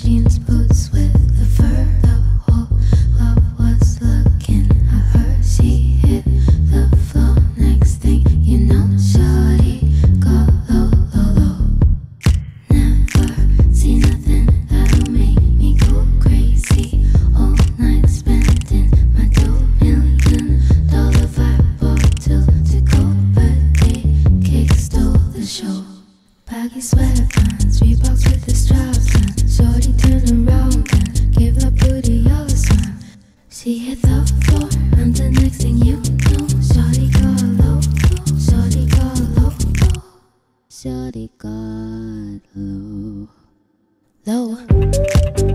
jeans, boots with the fur. The whole club was looking at her. She hit the floor. Next thing you know, shawty got low, low, low. Never see nothing that'll make me go crazy. All night spending my $2 million vibe bottle to go, but they kick stole the show. Baggy sweatpants, Reeboks with the straps, and shorty turned around and gave that booty all a slam. She hit the floor, and the next thing you know, shorty got low, shorty got low, shorty got low, low.